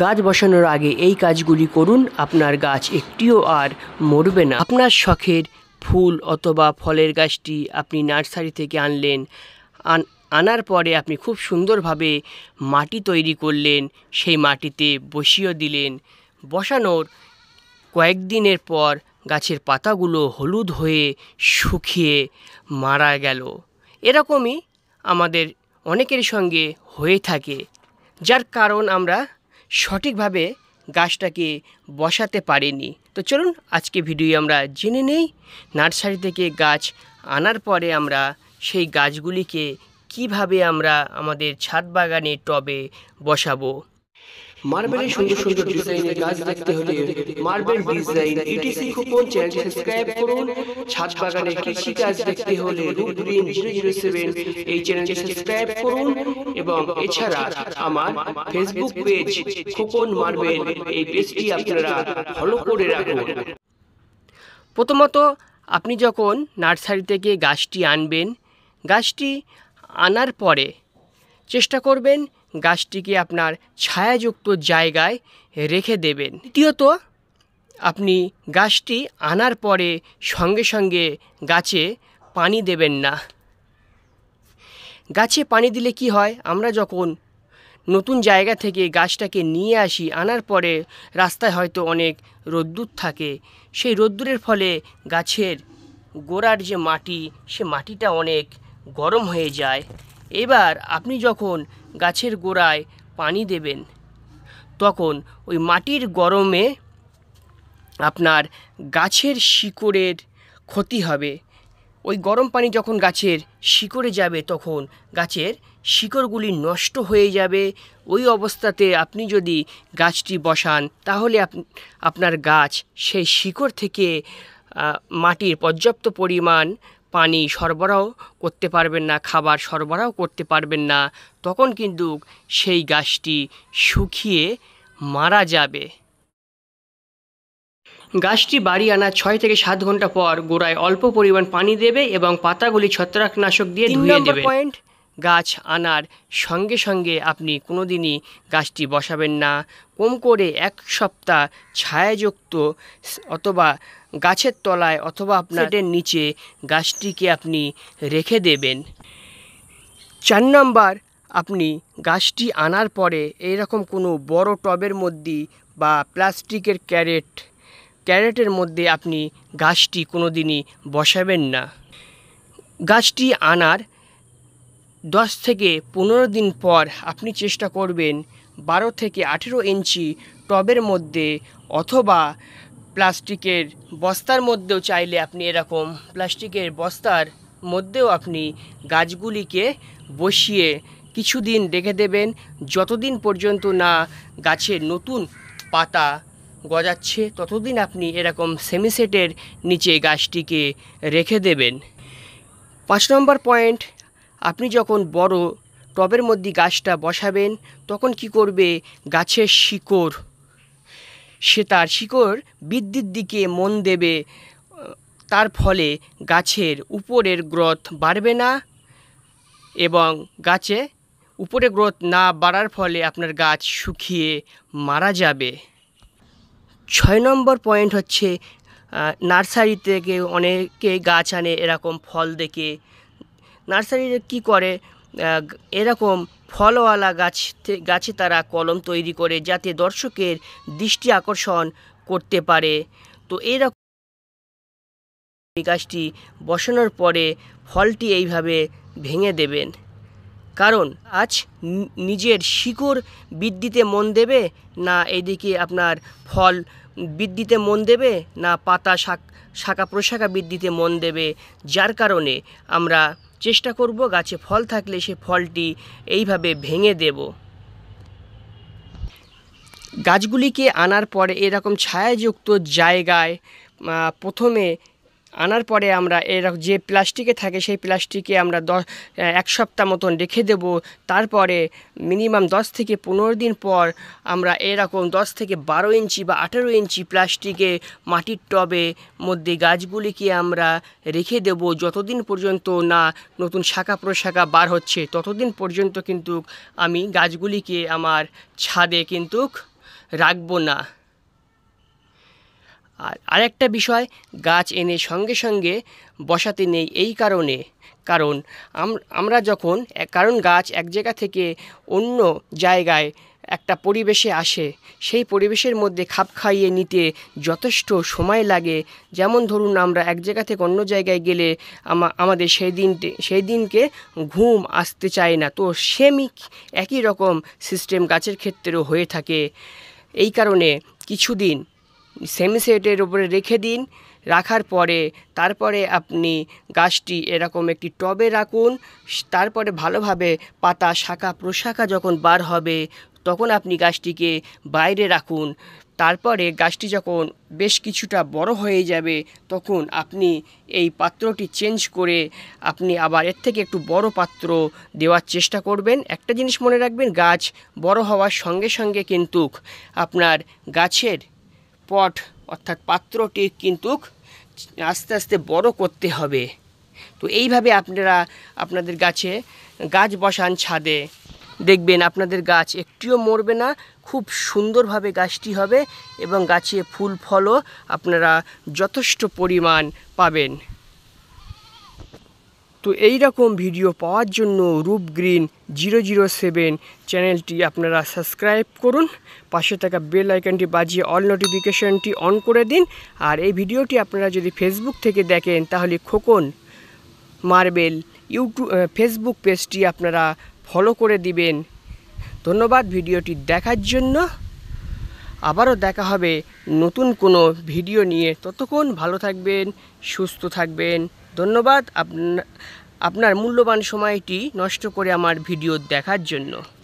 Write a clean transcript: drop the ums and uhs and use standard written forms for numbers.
গাছ বসানোর আগে এই কাজগুলি করুন, আপনার গাছ একটিও আর মরবে না। আপনার শখের ফুল অথবা ফলের গাছটি আপনি নার্সারি থেকে আনলেন, আনার পরে আপনি খুব সুন্দরভাবে মাটি তৈরি করলেন, সেই মাটিতে বসিয়ে দিলেন। বসানোর কয়েকদিনের পর গাছের পাতাগুলো হলুদ হয়ে শুকিয়ে মারা গেল। এরকমই আমাদের অনেকের সঙ্গে হয়ে থাকে, যার কারণ আমরা সঠিকভাবে গাছটাকে বসাতে পারিনি। তো চলুন আজকে ভিডিও আমরা জেনে নেই নার্সারি থেকে গাছ আনার পরে আমরা সেই গাছগুলিকে কিভাবে আমরা আমাদের ছাদ বাগানে টবে বসাবো। মার্বেলের সুন্দর সুন্দর ডিজাইনের গাছ দেখতে হলে marble design etc coupon channel subscribe করুন। ছাদ বাগানে কৃষি কাজ দেখতে হলে রুট গ্রিন 007 এই চ্যানেলটি সাবস্ক্রাইব করুন এবং এছাড়া আমার ফেসবুক পেজ কুপন মার্বেল এই পেজটি আপনারা ফলো করে রাখুন। প্রথমত আপনি যখন নার্সারি থেকে গাছটি আনবেন, গাছটি আনার পরে চেষ্টা করবেন গাছটিকে আপনার ছায়াযুক্ত জায়গায় রেখে দেবেন। দ্বিতীয়ত আপনি গাছটি আনার পরে সঙ্গে সঙ্গে গাছে পানি দেবেন না। গাছে পানি দিলে কি হয়, আমরা যখন নতুন জায়গা থেকে গাছটাকে নিয়ে আসি, আনার পরে রাস্তায় হয়তো অনেক রোদ্দুর থাকে, সেই রোদ্দুরের ফলে গাছের গোড়ার যে মাটি, সে মাটিটা অনেক গরম হয়ে যায়। এবার আপনি যখন গাছের গোড়ায় পানি দেবেন, তখন ওই মাটির গরমে আপনার গাছের শিকড়ের ক্ষতি হবে। ওই গরম পানি যখন গাছের শিকড়ে যাবে, তখন গাছের শিকড়গুলি নষ্ট হয়ে যাবে। ওই অবস্থাতে আপনি যদি গাছটি বসান, তাহলে আপনার গাছ সেই শিকড় থেকে মাটির পর্যাপ্ত পরিমাণ পানি সরবরাহ করতে পারবেন না, খাবার সরবরাহ করতে পারবেন না। তখন কিন্তু সেই গাছটি শুকিয়ে মারা যাবে। গাছটি বাড়ি আনার 6 থেকে 7 ঘন্টা পর গোড়ায় অল্প পরিমাণ পানি দেবে এবং পাতাগুলি ছত্রাকনাশক দিয়ে ধুয়ে দেবে। পয়েন্ট, গাছ আনার সঙ্গে সঙ্গে আপনি কোনো দিনই গাছটি বসাবেন না। কম করে 1 সপ্তাহ ছায়াযুক্ত অথবা গাছের তলায় অথবা আপনার নিচে গাছটিকে আপনি রেখে দেবেন। 4 নম্বর, আপনি গাছটি আনার পরে এইরকম কোনো বড় টবের মধ্যে বা প্লাস্টিকের ক্যারেটের মধ্যে আপনি গাছটি কোনো দিনই বসাবেন না। গাছটি আনার 10 থেকে 15 দিন পর আপনি চেষ্টা করবেন 12 থেকে 18 ইঞ্চি টবের মধ্যে অথবা প্লাস্টিকের বস্তার মধ্যেও, চাইলে আপনি এরকম প্লাস্টিকের বস্তার মধ্যেও আপনি গাছগুলিকে বসিয়ে কিছুদিন রেখে দেবেন, যতদিন পর্যন্ত না গাছের নতুন পাতা গজাচ্ছে, ততদিন আপনি এরকম সেমিসেটের নিচে গাছটিকে রেখে দেবেন। 5 নম্বর পয়েন্ট, আপনি যখন বড় টবের মধ্যে গাছটা বসাবেন, তখন কি করবে, গাছের শিকড়, সে তার শিকড় বৃদ্ধির দিকে মন দেবে। তার ফলে গাছের উপরের গ্রোথ বাড়বে না এবং গাছে উপরে গ্রোথ না বাড়ার ফলে আপনার গাছ শুকিয়ে মারা যাবে। 6 নম্বর পয়েন্ট হচ্ছে, নার্সারি থেকে অনেকে গাছ আনে এরকম ফল দেখে। নার্সারিতে কি করে, এরকম ফলওয়ালা গাছে তারা কলম তৈরি করে যাতে দর্শকের দৃষ্টি আকর্ষণ করতে পারে। তো এইরকম গাছটি বসানোর পরে ফলটি এইভাবে ভেঙে দেবেন, কারণ আজ নিজের শিকড় বৃদ্ধিতে মন দেবে না, এদিকে আপনার ফল বৃদ্ধিতে মন দেবে না, পাতা শাখা প্রশাখা বৃদ্ধিতে মন দেবে। যার কারণে আমরা চেষ্টা করব গাছে ফল থাকলে সে ফলটি এইভাবে ভেঙে দেব। গাছগুলিকে আনার পরে এরকম ছায়াযুক্ত জায়গায় প্রথমে আনার পরে আমরা এরকম যে প্লাস্টিকে থাকে, সেই প্লাস্টিকে আমরা 1 সপ্তাহ মতন রেখে দেব। তারপরে মিনিমাম 10 থেকে 15 দিন পর আমরা এরকম 10 থেকে 12 ইঞ্চি বা 18 ইঞ্চি প্লাস্টিকে মাটির টবে মধ্যে গাছগুলিকে আমরা রেখে দেব। যতদিন পর্যন্ত না নতুন শাখা প্রশাখা বার হচ্ছে, ততদিন পর্যন্ত কিন্তু আমি গাছগুলিকে আমার ছাদে কিন্তু রাখবো না। আর আরেকটা বিষয়, গাছ এনে সঙ্গে সঙ্গে বসাতে নেই এই কারণে, কারণ গাছ এক জায়গা থেকে অন্য জায়গায় একটা পরিবেশে আসে, সেই পরিবেশের মধ্যে খাপ খাইয়ে নিতে যথেষ্ট সময় লাগে। যেমন ধরুন, আমরা এক জায়গা থেকে অন্য জায়গায় গেলে আমাদের সেই দিনকে ঘুম আসতে চায় না, তো একই রকম সিস্টেম গাছের ক্ষেত্রেও হয়ে থাকে। এই কারণে কিছুদিন সেমিসেটের উপরে রেখে দিন, রাখার পরে তারপরে আপনি গাছটি এরকম একটি টবে রাখুন। তারপরে ভালোভাবে পাতা শাখা প্রশাখা যখন বার হবে তখন আপনি গাছটিকে বাইরে রাখুন। তারপরে গাছটি যখন বেশ কিছুটা বড় হয়ে যাবে তখন আপনি এই পাত্রটি চেঞ্জ করে আপনি আবার এর থেকে একটু বড় পাত্র দেওয়ার চেষ্টা করবেন। একটা জিনিস মনে রাখবেন, গাছ বড় হওয়ার সঙ্গে সঙ্গে কিন্তু আপনার গাছের পট অর্থাৎ পাত্রটি কিন্তু আস্তে আস্তে বড় করতে হবে। তো এইভাবে আপনারা আপনাদের গাছ বসান ছাদে, দেখবেন আপনাদের গাছ একটিও মরবে না, খুব সুন্দরভাবে গাছটি হবে এবং গাছে ফুল ফলও আপনারা যথেষ্ট পরিমাণ পাবেন। তো এই রকম ভিডিও পাওয়ার জন্য রূপ গ্রিন 007 চ্যানেলটি আপনারা সাবস্ক্রাইব করুন, পাশে থাকা বেল আইকনটি বাজিয়ে অল নোটিফিকেশনটি অন করে দিন। আর এই ভিডিওটি আপনারা যদি ফেসবুক থেকে দেখেন তাহলে খোকন মার্বেল ফেসবুক পেজটি আপনারা ফলো করে দিবেন। ধন্যবাদ ভিডিওটি দেখার জন্য। আবারও দেখা হবে নতুন কোনো ভিডিও নিয়ে। ততক্ষণ ভালো থাকবেন, সুস্থ থাকবেন। ধন্যবাদ আপনার মূল্যবান সময়টি নষ্ট করে আমার ভিডিও দেখার জন্য।